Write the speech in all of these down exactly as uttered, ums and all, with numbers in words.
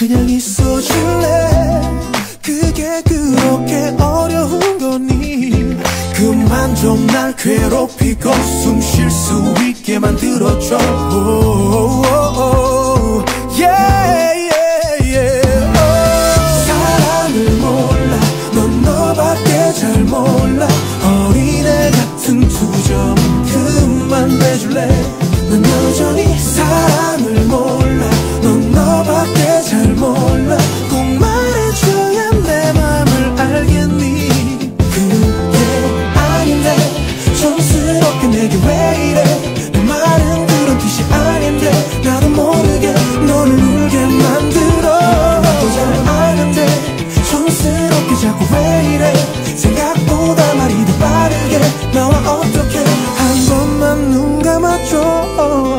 그냥 있어줄래? 그게 그렇게 어려운 거니? 그만 좀 날 괴롭히고 숨 쉴 수 있게 만들어줘. oh, oh, oh. Yeah, yeah, yeah. oh. 사랑을 몰라, 넌 너밖에 잘 몰라. 어린애 같은 투정 그만 내줄래? 난 여전히 사랑을 몰라, 넌 너밖에 잘 몰라. 꼭 말해줘야 내 맘을 알겠니? 그게 아닌데 촌스럽게 내게 왜 이래? 내 말은 그런 뜻이 아닌데 나도 모르게 너를 울게 만들어. 나도 잘 아는데 촌스럽게 자꾸 왜 이래? 생각보다 말이 더 빠르게 나와 어떻게 한 번만 눈 감아줘.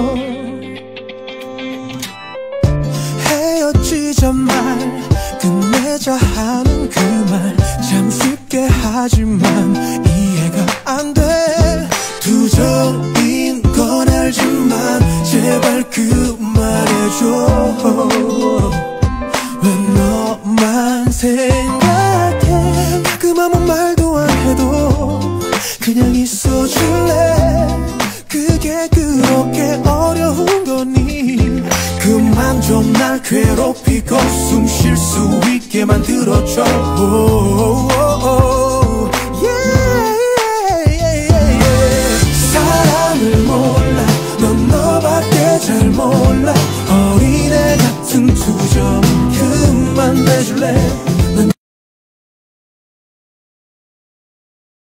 헤어지자 말 끝내자 하는 그 말 참 쉽게 하지만 이해가 안 돼. 두절인 건 알지만 제발 그만해줘. 왜 너만 생각해? 가끔 아무 말도 안 해도 그냥 있어줄래? 그게 그렇게 어려운 거니? 그만 좀 날 괴롭히고 숨 쉴 수 있게 만들어줘. oh, oh, oh.